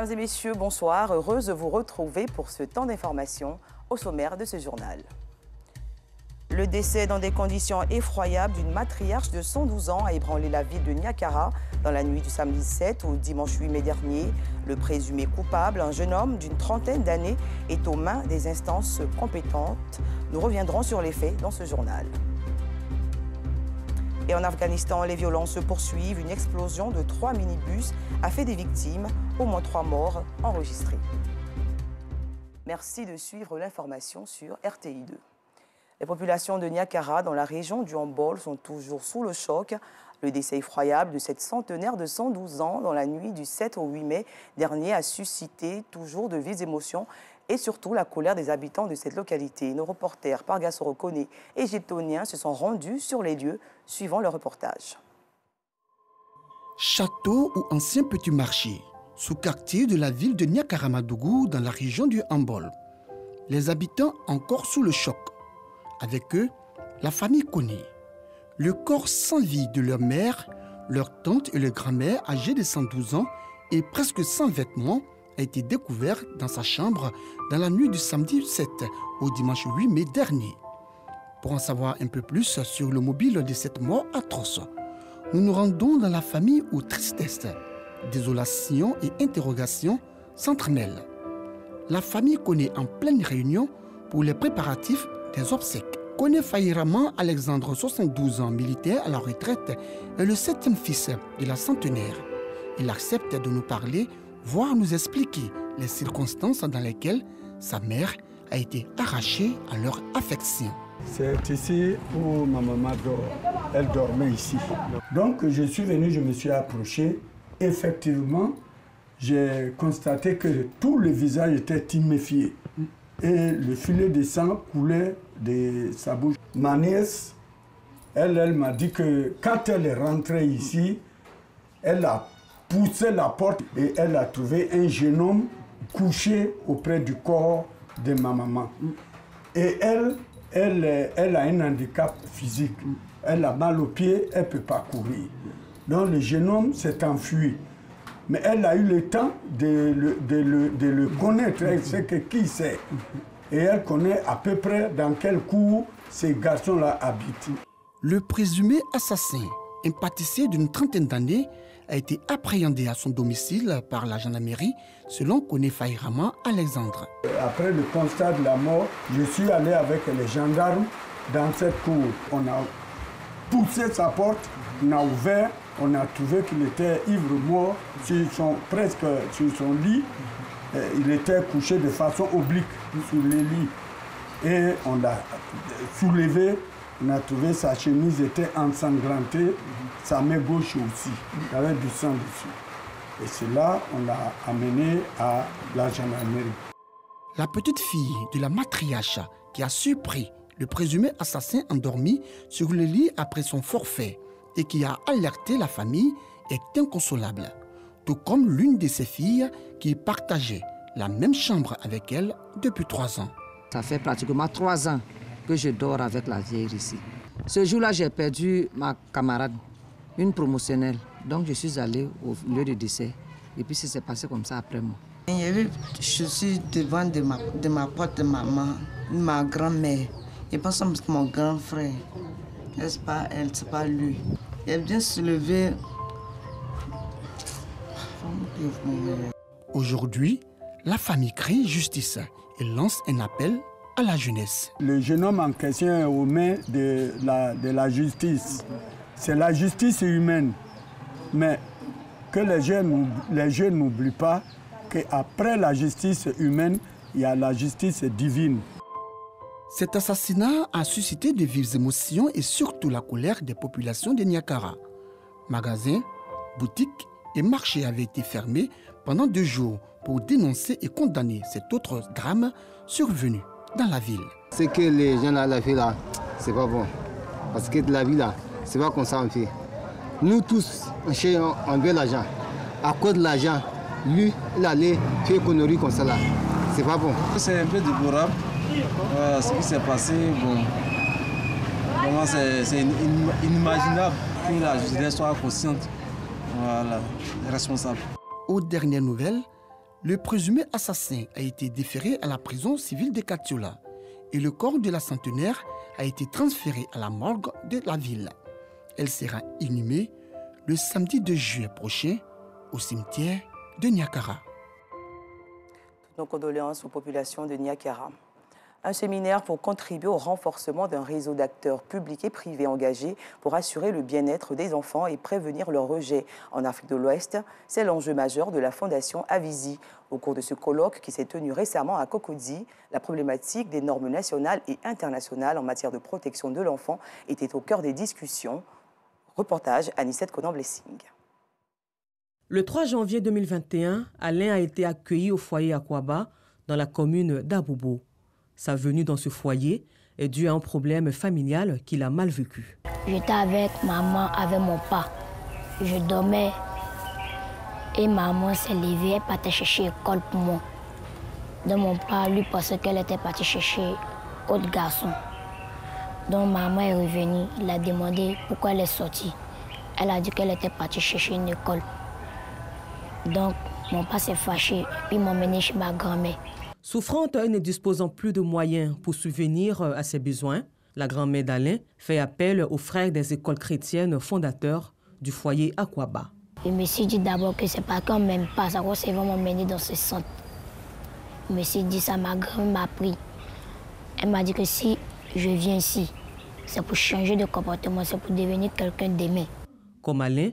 Mesdames et messieurs, bonsoir. Heureuse de vous retrouver pour ce temps d'information au sommaire de ce journal. Le décès dans des conditions effroyables d'une matriarche de 112 ans a ébranlé la ville de Niakara dans la nuit du samedi 7 au dimanche 8 mai dernier. Le présumé coupable, un jeune homme d'une trentaine d'années, est aux mains des instances compétentes. Nous reviendrons sur les faits dans ce journal. Et en Afghanistan, les violences se poursuivent. Une explosion de 3 minibus a fait des victimes, au moins 3 morts enregistrés. Merci de suivre l'information sur RTI2. Les populations de Niakara, dans la région du Hambol, sont toujours sous le choc. Le décès effroyable de cette centenaire de 112 ans dans la nuit du 7 au 8 mai dernier a suscité toujours de vives émotions et surtout la colère des habitants de cette localité. Nos reporters Parga Sorokone et égyptoniens se sont rendus sur les lieux, suivant le reportage. Château ou ancien petit marché, sous-quartier de la ville de Niakara-Madougou dans la région du Hambol. Les habitants encore sous le choc. Avec eux, la famille connaît. Le corps sans vie de leur mère, leur tante et leur grand-mère âgée de 112 ans et presque sans vêtements a été découvert dans sa chambre dans la nuit du samedi 7 au dimanche 8 mai dernier. Pour en savoir un peu plus sur le mobile de cette mort atroce, nous nous rendons dans la famille où tristesse, désolation et interrogation s'entremêlent. La famille connaît en pleine réunion pour les préparatifs des obsèques. Koné Fahiraman Alexandre, 72 ans, militaire à la retraite, est le 7e fils de la centenaire. Il accepte de nous parler, voire nous expliquer les circonstances dans lesquelles sa mère a été arrachée à leur affection. C'est ici où ma maman dort. Elle dormait ici. Donc je suis venu, je me suis approché. Effectivement, j'ai constaté que tout le visage était tuméfié. Et le filet de sang coulait de sa bouche. Ma nièce, elle m'a dit que quand elle est rentrée ici, elle a poussé la porte et elle a trouvé un jeune homme couché auprès du corps de ma maman. Et elle a un handicap physique. Elle a mal aux pieds, elle ne peut pas courir. Donc le jeune homme s'est enfui. Mais elle a eu le temps de le connaître, elle sait qui c'est. Et elle connaît à peu près dans quel cour ces garçons-là habitent. Le présumé assassin, un pâtissier d'une trentaine d'années, a été appréhendé à son domicile par la gendarmerie, selon Koné Fahiraman Alexandre. Après le constat de la mort, je suis allé avec les gendarmes dans cette cour. On a poussé sa porte, on a ouvert. On a trouvé qu'il était ivre-mort, presque sur son lit. Il était couché de façon oblique sur le lit. Et on l'a soulevé, on a trouvé sa chemise était ensanglantée, sa main gauche aussi. Il y avait du sang dessus. Et c'est là qu'on l'a amené à la gendarmerie. La petite fille de la matriarche qui a surpris le présumé assassin endormi sur le lit après son forfait et qui a alerté la famille est inconsolable, tout comme l'une de ses filles qui partageait la même chambre avec elle depuis 3 ans. Ça fait pratiquement 3 ans que je dors avec la vieille ici. Ce jour-là, j'ai perdu ma camarade, une promotionnelle. Donc je suis allé au lieu de décès. Et puis ça s'est passé comme ça après moi. Je suis devant de ma porte de maman, ma grand-mère. Et pas ça, mon grand frère. N'est-ce pas elle, c'est pas lui. Elle vient se lever. Aujourd'hui, la famille crie justice et lance un appel à la jeunesse. Le jeune homme en question est aux mains de la justice. C'est la justice humaine. Mais que les jeunes n'oublient pas qu'après la justice humaine, il y a la justice divine. Cet assassinat a suscité de vives émotions et surtout la colère des populations de Niakara. Magasins, boutiques et marchés avaient été fermés pendant 2 jours pour dénoncer et condamner cet autre drame survenu dans la ville. Ce que les gens là, la fait là, c'est pas bon. Parce que de la vie là, c'est pas comme ça on fait. Nous tous, on veut l'argent. À cause de l'argent, lui, il allait faire conneries comme ça là. C'est pas bon. C'est un peu déplorable. Ce qui s'est passé, bon, vraiment c'est inimaginable que la justice soit consciente, voilà, responsable. Aux dernières nouvelles, Le présumé assassin a été déféré à la prison civile de Katiola et le corps de la centenaire a été transféré à la morgue de la ville. Elle sera inhumée le samedi 2 juillet prochain au cimetière de Niakara. Nos condoléances aux populations de Niakara. Un séminaire pour contribuer au renforcement d'un réseau d'acteurs publics et privés engagés pour assurer le bien-être des enfants et prévenir leur rejet en Afrique de l'Ouest. C'est l'enjeu majeur de la Fondation Avisi. Au cours de ce colloque qui s'est tenu récemment à Cocody, la problématique des normes nationales et internationales en matière de protection de l'enfant était au cœur des discussions. Reportage Anissette Conan-Blessing. Le 3 janvier 2021, Alain a été accueilli au foyer Akwaba dans la commune d'Abobo. Sa venue dans ce foyer est due à un problème familial qu'il a mal vécu. J'étais avec maman, avec mon père. Je dormais et maman s'est levée, elle partait chercher l'école pour moi. Donc mon père, lui, pensait qu'elle était partie chercher autre garçon. Donc maman est revenue, il a demandé pourquoi elle est sortie. Elle a dit qu'elle était partie chercher une école. Donc mon père s'est fâché, puis m'a emmené chez ma grand-mère. Souffrante et ne disposant plus de moyens pour subvenir à ses besoins, la grand-mère d'Alain fait appel aux frères des écoles chrétiennes fondateurs du foyer Akwaba. Je me suis dit d'abord que c'est pas qu'on m'aime pas, ça c'est vraiment m'emmener dans ce centre. Je me suis dit ça, ma grand-mère m'a pris. Elle m'a dit que si je viens ici, c'est pour changer de comportement, c'est pour devenir quelqu'un d'aimé. Comme Alain,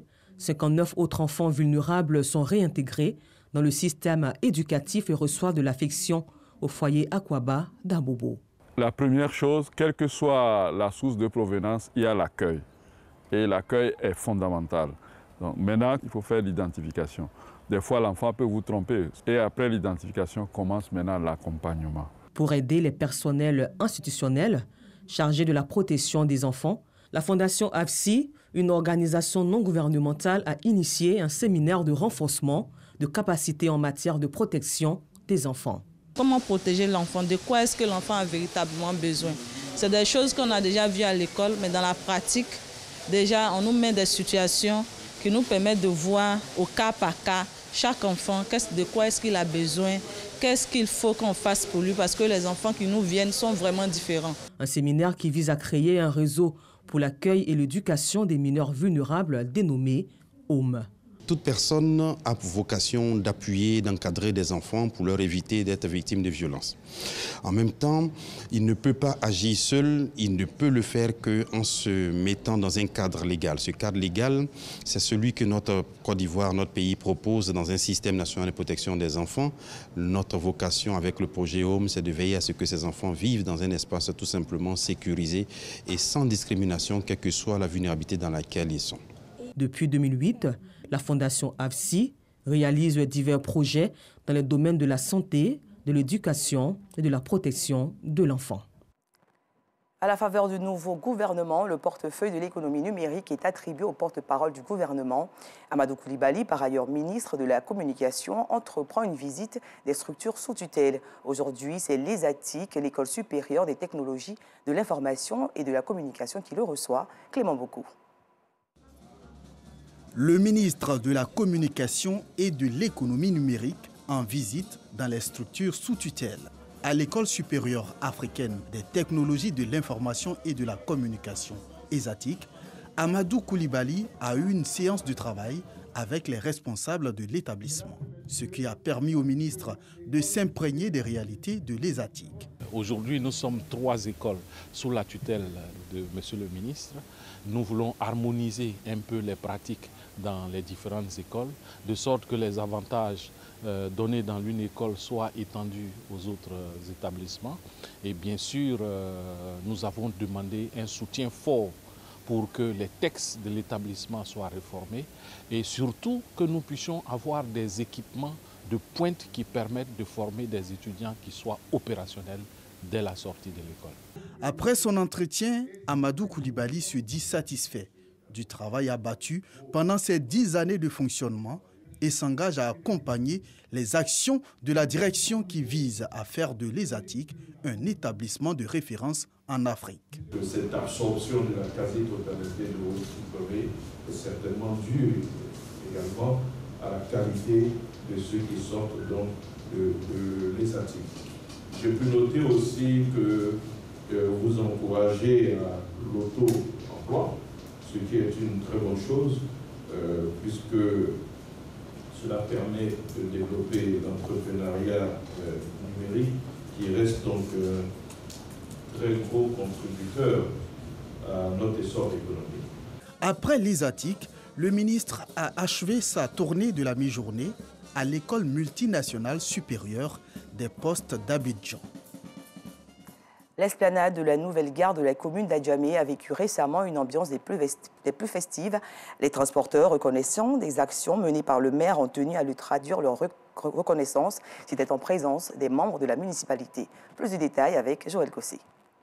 59 autres enfants vulnérables sont réintégrés dans le système éducatif et reçoivent de l'affection au foyer Akwaba d'Abobo. La première chose, quelle que soit la source de provenance, il y a l'accueil. Et l'accueil est fondamental. Donc, maintenant, il faut faire l'identification. Des fois, l'enfant peut vous tromper. Et après l'identification, commence maintenant l'accompagnement. Pour aider les personnels institutionnels chargés de la protection des enfants, la Fondation AVSI, une organisation non gouvernementale, a initié un séminaire de renforcement de capacités en matière de protection des enfants. Comment protéger l'enfant? De quoi est-ce que l'enfant a véritablement besoin? C'est des choses qu'on a déjà vues à l'école, mais dans la pratique, déjà, on nous met des situations qui nous permettent de voir au cas par cas chaque enfant, de quoi est-ce qu'il a besoin, qu'est-ce qu'il faut qu'on fasse pour lui, parce que les enfants qui nous viennent sont vraiment différents. Un séminaire qui vise à créer un réseau pour l'accueil et l'éducation des mineurs vulnérables dénommé HOME. Toute personne a pour vocation d'appuyer, d'encadrer des enfants pour leur éviter d'être victimes de violences. En même temps, il ne peut pas agir seul, il ne peut le faire qu'en se mettant dans un cadre légal. Ce cadre légal, c'est celui que notre Côte d'Ivoire, notre pays, propose dans un système national de protection des enfants. Notre vocation avec le projet HOME, c'est de veiller à ce que ces enfants vivent dans un espace tout simplement sécurisé et sans discrimination, quelle que soit la vulnérabilité dans laquelle ils sont. Depuis 2008, la Fondation AVSI réalise divers projets dans les domaines de la santé, de l'éducation et de la protection de l'enfant. À la faveur du nouveau gouvernement, le portefeuille de l'économie numérique est attribué au porte-parole du gouvernement. Amadou Koulibaly, par ailleurs ministre de la Communication, entreprend une visite des structures sous tutelle. Aujourd'hui, c'est l'ESATIC, l'École supérieure des technologies de l'information et de la communication, qui le reçoit. Clément Bocou. Le ministre de la Communication et de l'Économie numérique en visite dans les structures sous tutelle. À l'École supérieure africaine des technologies de l'information et de la communication, ESATIC, Amadou Koulibaly a eu une séance de travail avec les responsables de l'établissement, ce qui a permis au ministre de s'imprégner des réalités de l'ESATIC. Aujourd'hui, nous sommes 3 écoles sous la tutelle de Monsieur le ministre. Nous voulons harmoniser un peu les pratiques dans les différentes écoles, de sorte que les avantages donnés dans l'une école soient étendus aux autres établissements. Et bien sûr, nous avons demandé un soutien fort pour que les textes de l'établissement soient réformés et surtout que nous puissions avoir des équipements de pointe qui permettent de former des étudiants qui soient opérationnels dès la sortie de l'école. Après son entretien, Amadou Koulibaly se dit satisfait du travail abattu pendant ces 10 années de fonctionnement et s'engage à accompagner les actions de la direction qui vise à faire de l'ESATIC un établissement de référence en Afrique. Cette absorption de la quasi-totalité de haute diplômée est certainement due également à la qualité de ceux qui sortent donc de l'ESATI. Je peux noter aussi que vous encouragez à l'auto-emploi, ce qui est une très bonne chose, puisque cela permet de développer l'entrepreneuriat numérique qui reste donc un très gros contributeur à notre essor économique. Après l'ISATIC, le ministre a achevé sa tournée de la mi-journée à l'école multinationale supérieure des postes d'Abidjan. L'esplanade de la nouvelle gare de la commune d'Adjamé a vécu récemment une ambiance des plus festives. Les transporteurs reconnaissants des actions menées par le maire ont tenu à lui traduire leur reconnaissance. C'était en présence des membres de la municipalité. Plus de détails avec Joël Gossé.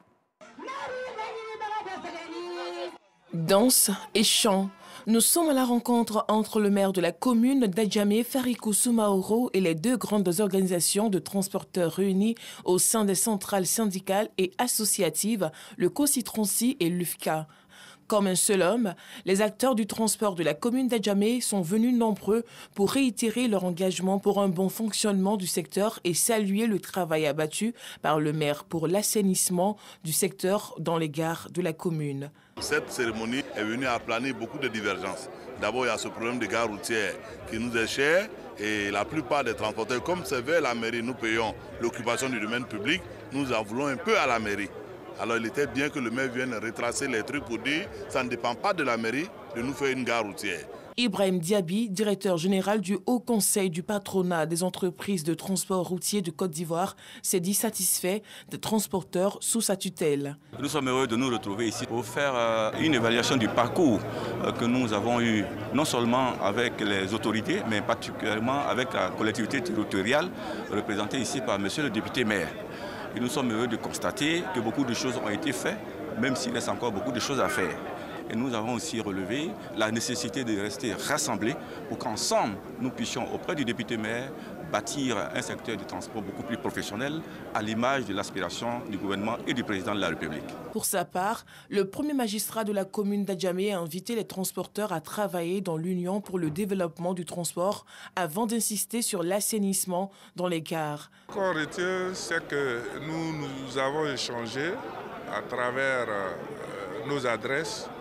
Danse et chant. Nous sommes à la rencontre entre le maire de la commune d'Adjamé, Farikou Soumaoro, et les deux grandes organisations de transporteurs réunies au sein des centrales syndicales et associatives, le COCITRONCI et l'UFCA. Comme un seul homme, les acteurs du transport de la commune d'Adjamé sont venus nombreux pour réitérer leur engagement pour un bon fonctionnement du secteur et saluer le travail abattu par le maire pour l'assainissement du secteur dans les gares de la commune. Cette cérémonie est venue aplaner beaucoup de divergences. D'abord, il y a ce problème de gare routière qui nous est cher et la plupart des transporteurs, comme c'est vers la mairie, nous payons l'occupation du domaine public, nous en voulons un peu à la mairie. Alors il était bien que le maire vienne retracer les trucs pour dire que ça ne dépend pas de la mairie de nous faire une gare routière. Ibrahim Diaby, directeur général du Haut Conseil du patronat des entreprises de transport routier de Côte d'Ivoire, s'est dit satisfait des transporteurs sous sa tutelle. Nous sommes heureux de nous retrouver ici pour faire une évaluation du parcours que nous avons eu, non seulement avec les autorités, mais particulièrement avec la collectivité territoriale représentée ici par monsieur le député maire. Et nous sommes heureux de constater que beaucoup de choses ont été faites, même s'il reste encore beaucoup de choses à faire. Et nous avons aussi relevé la nécessité de rester rassemblés pour qu'ensemble, nous puissions, auprès du député maire, bâtir un secteur de transport beaucoup plus professionnel à l'image de l'aspiration du gouvernement et du président de la République. Pour sa part, le premier magistrat de la commune d'Adjamé a invité les transporteurs à travailler dans l'Union pour le développement du transport avant d'insister sur l'assainissement dans les gares. Ce qu'on retient, c'est que nous avons échangé à travers nos adresses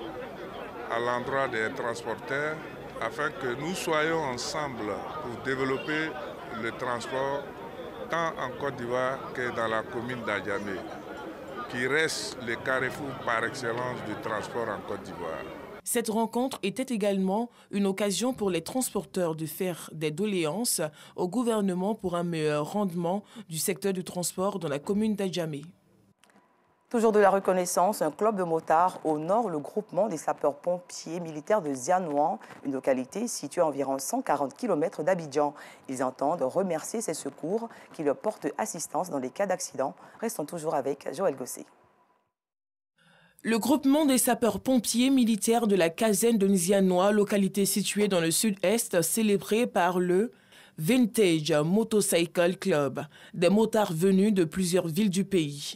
à l'endroit des transporteurs afin que nous soyons ensemble pour développer le transport tant en Côte d'Ivoire que dans la commune d'Adjamé, qui reste le carrefour par excellence du transport en Côte d'Ivoire. Cette rencontre était également une occasion pour les transporteurs de faire des doléances au gouvernement pour un meilleur rendement du secteur du transport dans la commune d'Adjamé. Toujours de la reconnaissance, un club de motards honore le groupement des sapeurs-pompiers militaires de Zianouan, une localité située à environ 140 km d'Abidjan. Ils entendent remercier ces secours qui leur portent assistance dans les cas d'accident. Restons toujours avec Joël Gossé. Le groupement des sapeurs-pompiers militaires de la caserne de Nzianois, localité située dans le sud-est, célébré par le Vintage Motorcycle Club, des motards venus de plusieurs villes du pays.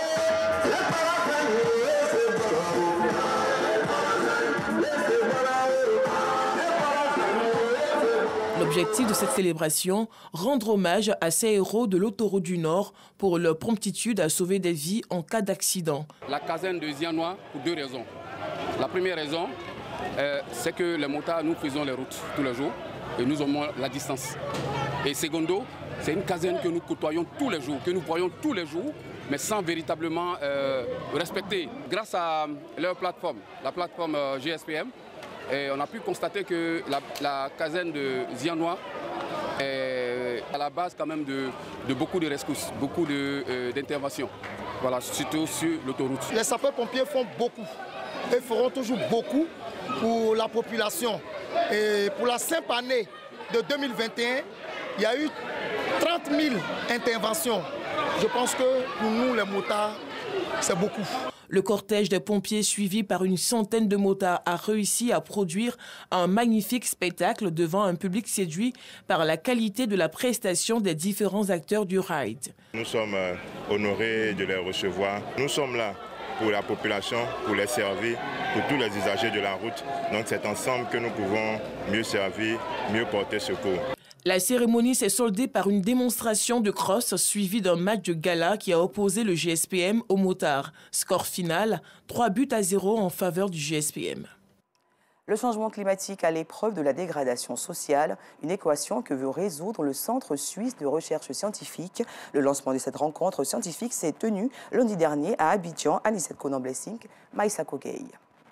L'objectif de cette célébration, rendre hommage à ces héros de l'autoroute du Nord pour leur promptitude à sauver des vies en cas d'accident. La caserne de Zianouan pour deux raisons. La première raison, c'est que les motards, nous faisons les routes tous les jours et nous avons la distance. Et secondo, c'est une caserne que nous côtoyons tous les jours, que nous voyons tous les jours, mais sans véritablement respecter. Grâce à leur plateforme, la plateforme GSPM, on a pu constater que la caserne de Zianouan est à la base quand même de beaucoup de rescousse, beaucoup d'interventions, voilà, surtout sur l'autoroute. Les sapeurs-pompiers font beaucoup et feront toujours beaucoup pour la population. Et pour la simple année de 2021, il y a eu 30 000 interventions. Je pense que pour nous, les motards, c'est beaucoup. Le cortège des pompiers, suivi par une centaine de motards, a réussi à produire un magnifique spectacle devant un public séduit par la qualité de la prestation des différents acteurs du ride. Nous sommes honorés de les recevoir. Nous sommes là pour la population, pour les servir, pour tous les usagers de la route. Donc c'est ensemble que nous pouvons mieux servir, mieux porter secours. La cérémonie s'est soldée par une démonstration de cross suivie d'un match de gala qui a opposé le GSPM aux motards. Score final, 3-0 en faveur du GSPM. Le changement climatique à l'épreuve de la dégradation sociale, une équation que veut résoudre le Centre suisse de recherche scientifique. Le lancement de cette rencontre scientifique s'est tenu lundi dernier à Abidjan, Anicet Konan-Blessing, Maïssa Kogei.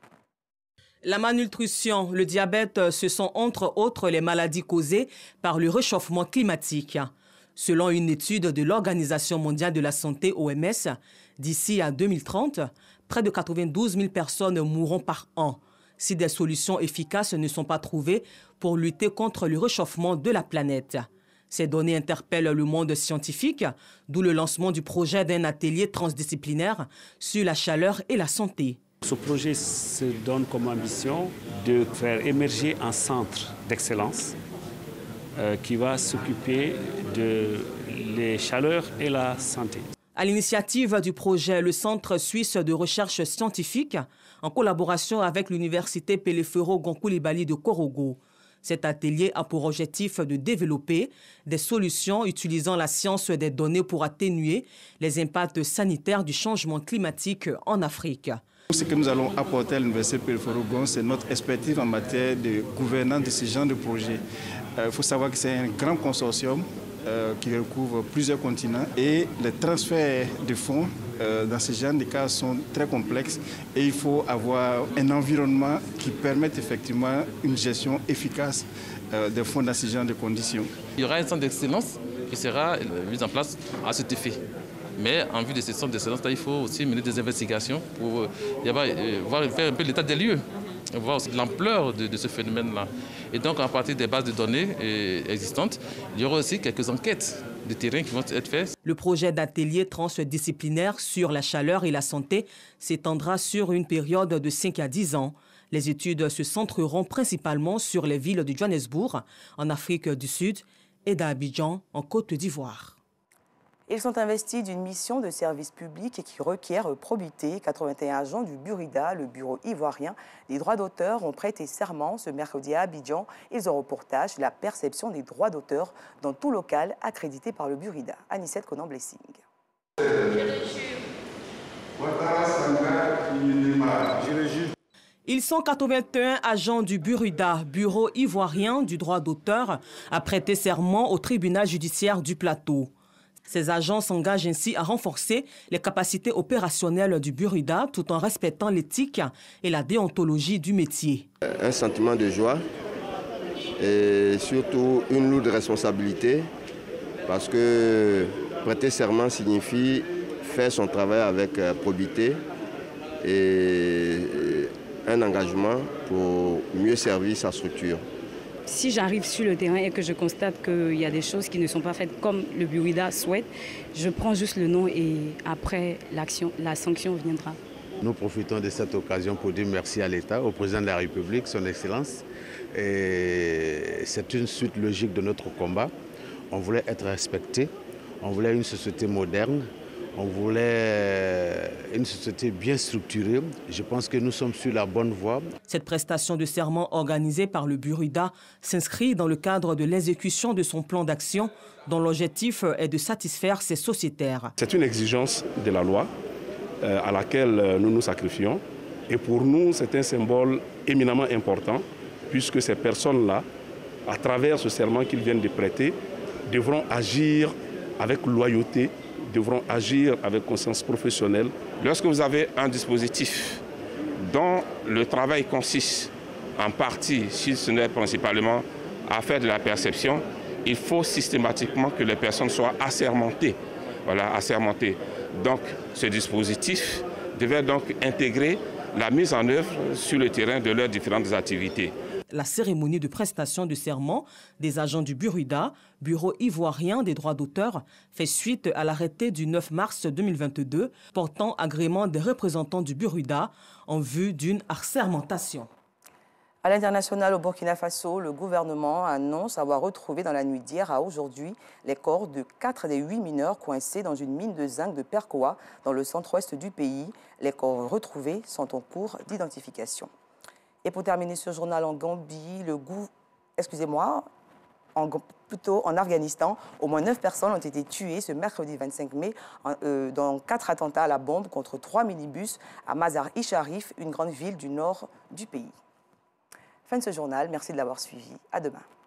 La malnutrition, le diabète, ce sont entre autres les maladies causées par le réchauffement climatique. Selon une étude de l'Organisation mondiale de la santé, OMS, d'ici à 2030, près de 92 000 personnes mourront par an si des solutions efficaces ne sont pas trouvées pour lutter contre le réchauffement de la planète. Ces données interpellent le monde scientifique, d'où le lancement du projet d'un atelier transdisciplinaire sur la chaleur et la santé. Ce projet se donne comme ambition de faire émerger un centre d'excellence qui va s'occuper de la chaleur et la santé. À l'initiative du projet, le Centre suisse de recherche scientifique, en collaboration avec l'Université Pelefero-Gonkoulibaly de Korogo, cet atelier a pour objectif de développer des solutions utilisant la science des données pour atténuer les impacts sanitaires du changement climatique en Afrique. Ce que nous allons apporter à l'Université Pelefero-Gon, c'est notre expertise en matière de gouvernance de ce genre de projet. Il faut savoir que c'est un grand consortium qui recouvre plusieurs continents et les transferts de fonds dans ce genre de cas sont très complexes et il faut avoir un environnement qui permette effectivement une gestion efficace des fonds dans ce genre de conditions. Il y aura un centre d'excellence qui sera mis en place à cet effet. Mais en vue de ce centre d'excellence, il faut aussi mener des investigations pour faire un peu l'état des lieux, voir aussi l'ampleur de ce phénomène-là. Et donc, à partir des bases de données existantes, il y aura aussi quelques enquêtes de terrain qui vont être faites. Le projet d'atelier transdisciplinaire sur la chaleur et la santé s'étendra sur une période de 5 à 10 ans. Les études se centreront principalement sur les villes de Johannesburg, en Afrique du Sud, et d'Abidjan, en Côte d'Ivoire. Ils sont investis d'une mission de service public qui requiert probité. 81 agents du Burida, le bureau ivoirien des droits d'auteur, ont prêté serment ce mercredi à Abidjan. Ils ont reportage la perception des droits d'auteur dans tout local accrédité par le Burida. Anicet Konan-Blessing. Ils sont 81 agents du Burida, bureau ivoirien du droit d'auteur, à prêter serment au tribunal judiciaire du Plateau. Ces agents s'engagent ainsi à renforcer les capacités opérationnelles du Burida tout en respectant l'éthique et la déontologie du métier. Un sentiment de joie et surtout une lourde responsabilité parce que prêter serment signifie faire son travail avec probité et un engagement pour mieux servir sa structure. Si j'arrive sur le terrain et que je constate qu'il y a des choses qui ne sont pas faites comme le Burida souhaite, je prends juste le nom et après la sanction viendra. Nous profitons de cette occasion pour dire merci à l'État, au président de la République, son Excellence. C'est une suite logique de notre combat. On voulait être respecté, on voulait une société moderne, on voulait une société bien structurée. Je pense que nous sommes sur la bonne voie. Cette prestation de serment organisée par le Burida s'inscrit dans le cadre de l'exécution de son plan d'action dont l'objectif est de satisfaire ses sociétaires. C'est une exigence de la loi à laquelle nous nous sacrifions. Et pour nous, c'est un symbole éminemment important puisque ces personnes-là, à travers ce serment qu'ils viennent de prêter, devront agir avec loyauté, devront agir avec conscience professionnelle. Lorsque vous avez un dispositif dont le travail consiste en partie, si ce n'est principalement, à faire de la perception, il faut systématiquement que les personnes soient assermentées. Voilà, assermentées. Donc ce dispositif devait donc intégrer la mise en œuvre sur le terrain de leurs différentes activités. La cérémonie de prestation de serment des agents du Burida, bureau ivoirien des droits d'auteur, fait suite à l'arrêté du 9 mars 2022 portant agrément des représentants du Burida en vue d'une assermentation. À l'international, au Burkina Faso, le gouvernement annonce avoir retrouvé dans la nuit d'hier à aujourd'hui les corps de 4 des 8 mineurs coincés dans une mine de zinc de Perkoa, dans le centre-ouest du pays. Les corps retrouvés sont en cours d'identification. Et pour terminer ce journal en Gambie, en Afghanistan, au moins 9 personnes ont été tuées ce mercredi 25 mai dans 4 attentats à la bombe contre 3 minibus à Mazar-i-Sharif, une grande ville du nord du pays. Fin de ce journal, merci de l'avoir suivi. À demain.